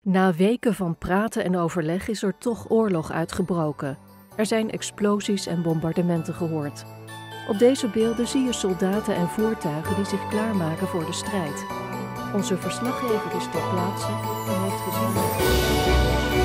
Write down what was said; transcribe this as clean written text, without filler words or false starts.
Na weken van praten en overleg is er toch oorlog uitgebroken. Er zijn explosies en bombardementen gehoord. Op deze beelden zie je soldaten en voertuigen die zich klaarmaken voor de strijd. Onze verslaggever is ter plaatse en heeft gezien.